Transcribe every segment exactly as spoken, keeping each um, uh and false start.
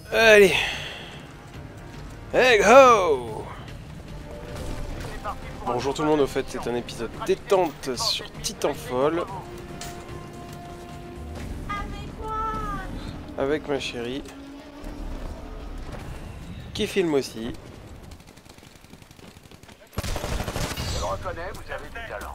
Allez. Hey ho. Bonjour tout le monde, au fait c'est un épisode détente sur Titanfall. Avec ma chérie. Qui filme aussi. Je le reconnais, vous avez du talent.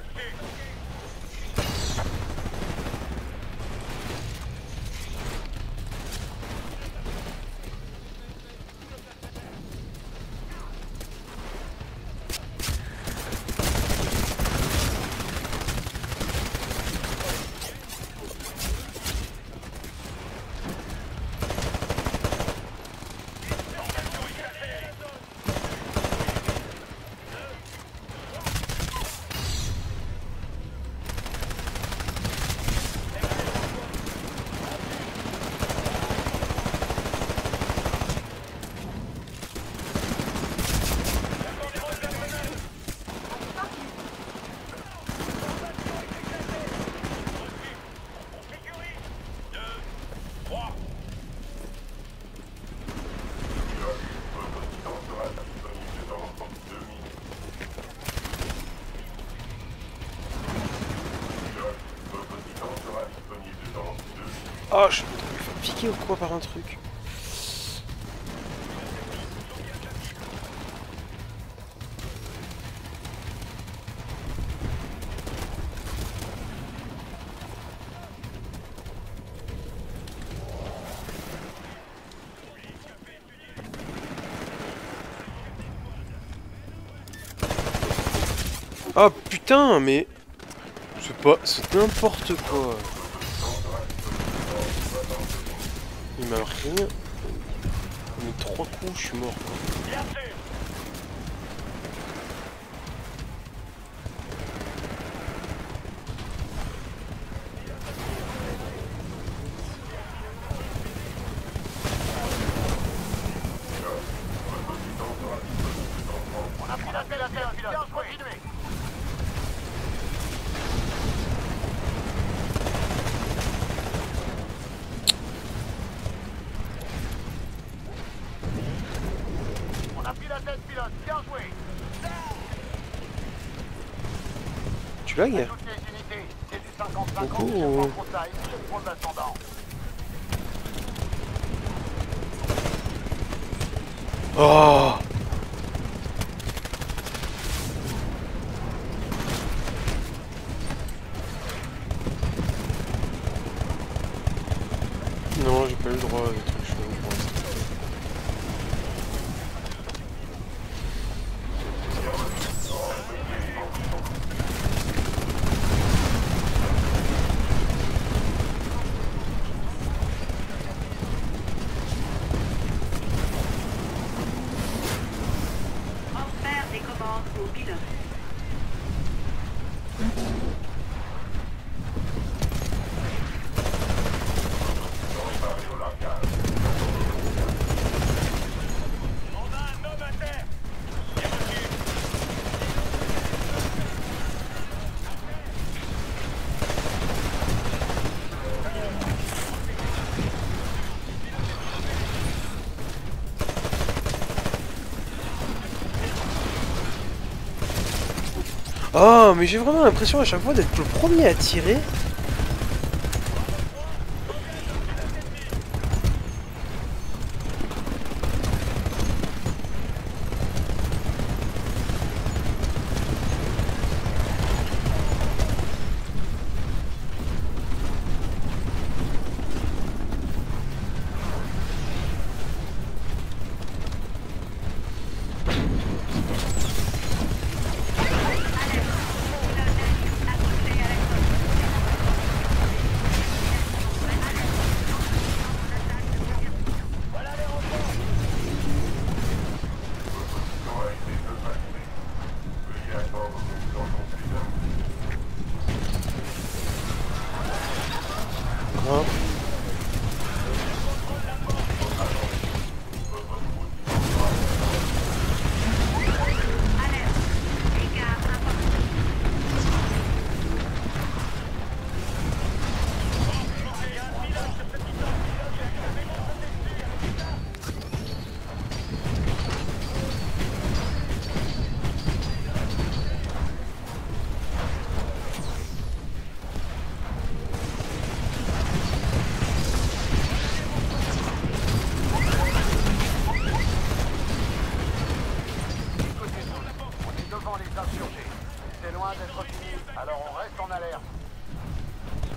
Oh, je me fais piquer ou quoi par un truc? Oh putain, mais c'est pas, c'est n'importe quoi. Il m'a rien. Mais trois coups, je suis mort. Quoi. On a pris la tête, la tête, pilote. Continuez. On a pris la tête, pilote. Bien joué. Tu lagues? Toutes les unités. C'est du cinquante cinquante. Coucou. Je prends trop taille. Je prends l'ascendant. Oh. Non, j'ai pas eu le droit à des trucs chelous pour l'instant. Transfert des commandes au pilote. Oh, mais j'ai vraiment l'impression à chaque fois d'être le premier à tirer.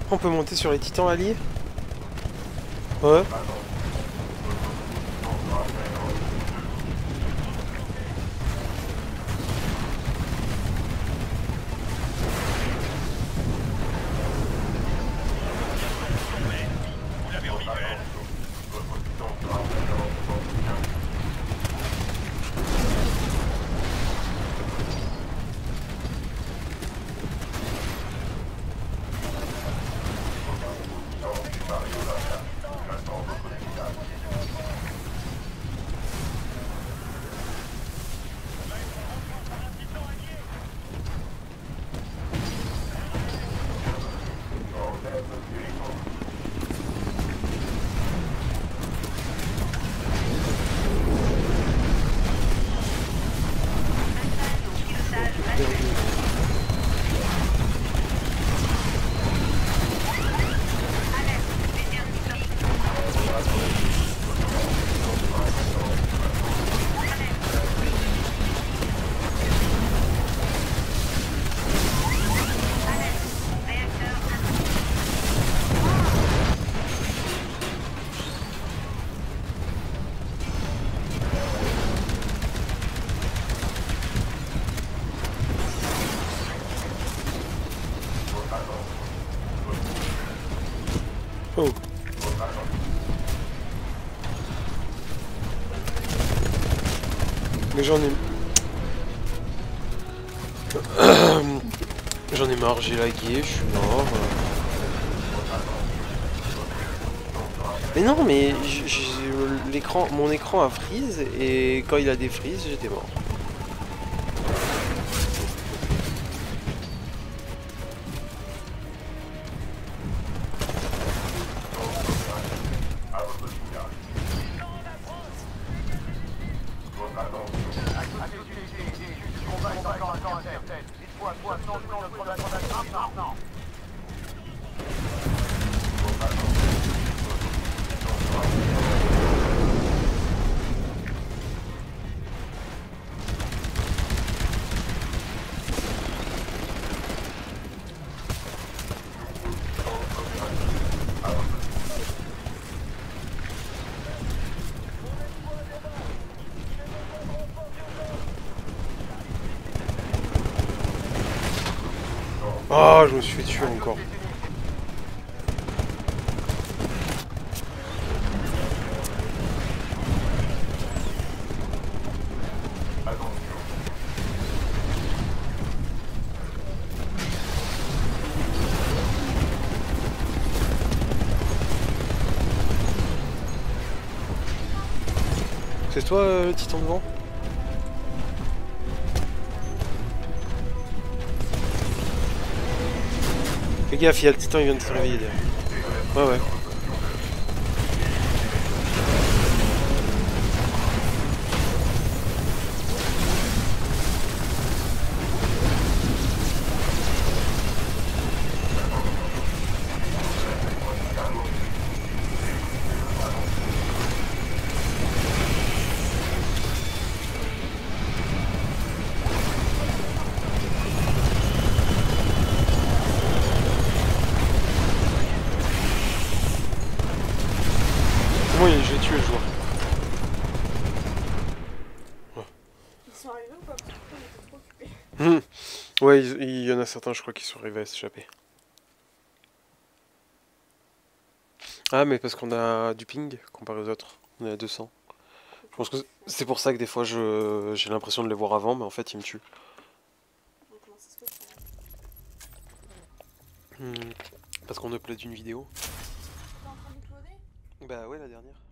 On peut monter sur les titans alliés? Ouais. Oh. Mais j'en ai... J'en ai marre, j'ai lagué, je suis mort. Mais non, mais l'écran, mon écran a freeze et quand il a défreeze, j'étais mort. Ah, oh, je me suis fait tuer encore. C'est toi euh, le titan devant? Fais gaffe, il y a le titan, il vient de se réveiller derrière. Ouais, ouais. Moi, j'ai tué le joueur. Ouais. Ils sont arrivés ou pas? Parce que on était trop occupés. Mmh. Ouais, il, il y en a certains, je crois, qui sont arrivés à s'échapper. Ah, mais parce qu'on a du ping comparé aux autres. On est à deux cents. Je pense que c'est pour ça que des fois, je j'ai l'impression de les voir avant, mais en fait, ils me tuent. Comment ça se fait ça? Mmh. Parce qu'on upload une vidéo. T'es en train d'uploader? Bah ouais, la dernière.